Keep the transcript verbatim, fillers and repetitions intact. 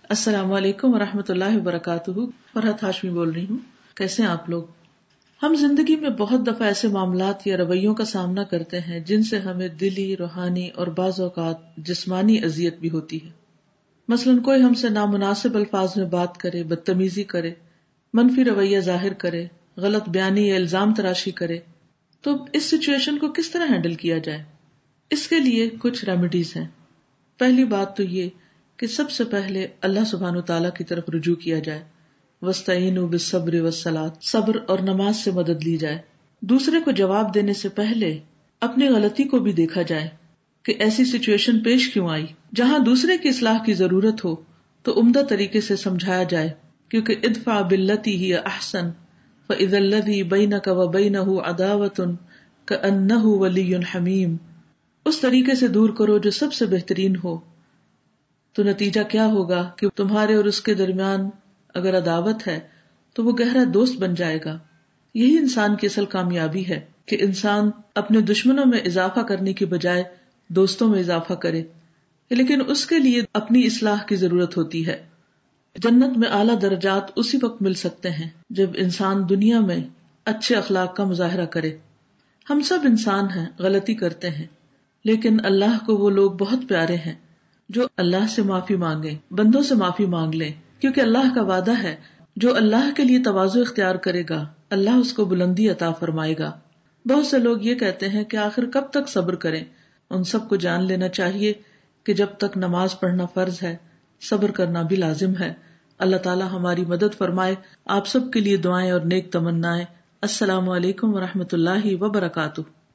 السلام علیکم ورحمۃ اللہ وبرکاتہ. فرحت ہاشمی بول رہی ہوں. کیسے ہیں آپ لوگ؟ ہم زندگی میں بہت دفعہ ایسے معاملات یا رویوں کا سامنا کرتے ہیں جن سے ہمیں دلی، روحانی اور بعض اوقات جسمانی اذیت بھی ہوتی ہے. مثلاً کوئی ہم سے نامناسب الفاظ میں بات کرے، بدتمیزی کرے، منفی رویہ ظاہر کرے، غلط بیانی یا الزام تراشی کرے، تو اس سچویشن کو کس طرح ہینڈل کیا جائے؟ اس کے لیے کچھ ریمیڈیز ہیں. پہلی بات تو یہ کہ سب سے پہلے اللہ سبحانہ وتعالیٰ کی طرف رجوع کیا جائے. وَاسْتَعِینُوا بِالصَّبْرِ وَالصَّلَاةِ، صبر اور نماز سے مدد لی جائے. دوسرے کو جواب دینے سے پہلے اپنی غلطی کو بھی دیکھا جائے کہ ایسی سچویشن پیش کیوں آئی. جہاں دوسرے کی اصلاح کی ضرورت ہو تو عمدہ طریقے سے سمجھایا جائے، کیونکہ ادفع باللتی ہی احسن فاذا الذی بینک وبینہ عداوۃ کأنہ ولی حمیم. اس طریقے سے دور کرو جو سب سے بہترین ہو، تو نتیجہ کیا ہوگا کہ تمہارے اور اس کے درمیان اگر عداوت ہے تو وہ گہرا دوست بن جائے گا. یہی انسان کی اصل کامیابی ہے کہ انسان اپنے دشمنوں میں اضافہ کرنے کی بجائے دوستوں میں اضافہ کرے، لیکن اس کے لیے اپنی اصلاح کی ضرورت ہوتی ہے. جنت میں اعلیٰ درجات اسی وقت مل سکتے ہیں جب انسان دنیا میں اچھے اخلاق کا مظاہرہ کرے. ہم سب انسان ہیں، غلطی کرتے ہیں، لیکن اللہ کو وہ لوگ بہت پیارے ہیں جو اللہ سے معافی مانگیں، بندوں سے معافی مانگ لیں، کیونکہ اللہ کا وعدہ ہے جو اللہ کے لیے تواضع اختیار کرے گا اللہ اس کو بلندی عطا فرمائے گا. بہت سے لوگ یہ کہتے ہیں کہ آخر کب تک صبر کریں. ان سب کو جان لینا چاہیے کہ جب تک نماز پڑھنا فرض ہے، صبر کرنا بھی لازم ہے. اللہ تعالی ہماری مدد فرمائے. آپ سب کے لیے دعائیں اور نیک تمنائیں. السلام علیکم ورحمۃ اللہ وبرکاتہ.